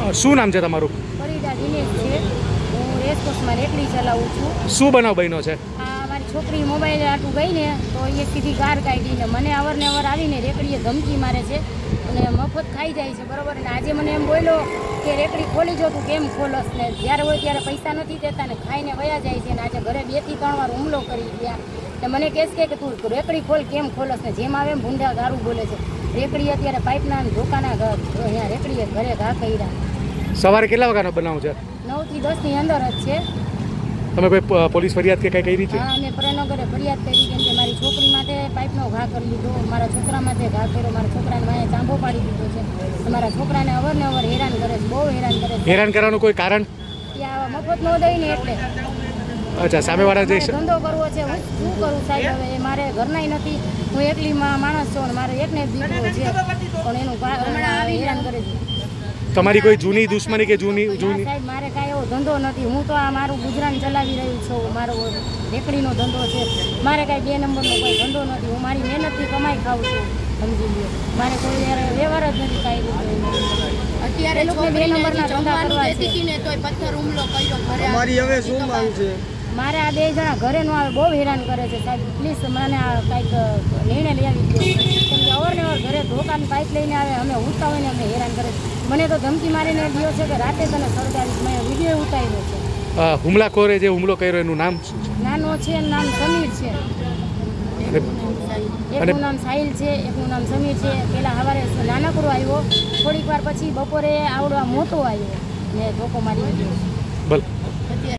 શું નામ છે તમારું? ફરીદા દિનેશ છે. હું રેસકોર્સમાં રેકડી ચલાવું છું. શું બનાવ બન્યો છે? મારી છોકરી મોબાઈલ આટું ગઈ ને તો એ સીધી કાર કાઢીને મને અવારનવાર આવીને રેકડીએ ધમકી મારે છે અને મફત ખાઈ જાય છે, બરાબર. અને આજે મને એમ બોલ્યો કે રેકડી ખોલી જો, તું કેમ ખોલસ ને જ્યારે હોય ત્યારે પૈસા નથી દેતા ને ખાઈને વયા જાય છે. અને આજે ઘરે 2 થી 3 વાર હુમલો કરી ગયા. ને મને કહેશ કે તું રેકડી ખોલ, કેમ ખોલસ ને જેમ આવે એમ ભૂંડા ગારું બોલે છે. રેકડી અત્યારે પાઇપના ધોકાના અહીંયા રેકડીએ ઘરે ઘા કર્યા. સવારે કેટલા વાગ્યાનો બનાવ છે? 9 થી 10 ની અંદર જ છે. તમે કોઈ પોલીસ ફરિયાદ કે કઈ કરી છે? હા, અમે પ્રેમનગરે ફરિયાદ કરી, કેમ કે મારી છોકરી માટે પાઇપનો ઘા કરી લીધો, મારા છોકરા માટે ઘા કર્યો, મારા છોકરાને અહીંયા ચાંબો પાડી દીધો છે. મારા છોકરાને અવારનવાર હેરાન કરે છે, બહુ હેરાન કરે છે. હેરાન કરવાનું કોઈ કારણ? ત્યાં મફત ન દઈ ને એટલે. અચ્છા, સામેવાળા જે ધંધો કરવો છે, હું શું કરું સાહેબ? હવે મારે ઘરનાય નથી, હું એકલી માણસ છું અને મારે એકને જ દીકરો છે, પણ એનું હેરાન કરે છે. તમારી કોઈ જૂની દુશ્મની કે જૂની સાહેબ મારે કાંઈ એવો ધંધો નથી. હું તો આ મારું ગુજરાન ચલાવી રહ્યું છું. મારો રેકડીનો ધંધો છે. મારે કાંઈ 2 નંબરનો કોઈ ધંધો નથી. હું મારી મહેનતથી કમાઈ ખાઉં છું, સમજી લ્યો. મારે કોઈ વ્યવહાર જ નથી કાંઈ રીતે. અત્યારે લોકો 2 નંબરના ધંધા કરવા છે. તોય પથ્થર હુમલો કર્યો ઘરે. અમારી હવે શું માંગ છે? મારે આ 2 જણા ઘરે ન આવે, બહુ હેરાન કરે છે સાહેબ. પ્લીઝ મને આ કંઈક નિર્ણય લઈ આવી દો, કેમ કે અવારનવાર ઘરે ધોકાની પાઇપ લઈને આવે, અમે ઉઠતા હોય ને અમને હેરાન કરે છે. મને તો ધમકી મારીને દીધો છે કે રાતે તને સળગાવીશ. મેં વિડીયો ઉતાર્યો છે. હુમલાખોરે જે હુમલો કર્યો એનું નામ શું છે? નાનો છે, નામ સમીર છે. એકનું નામ સાહિલ છે, એકનું નામ સમીર છે. પેલા સવારે નાનકડો આવ્યો, થોડીક વાર પછી બપોરે આવડો મોટો આવ્યો ને ધોકો મારી દીધો.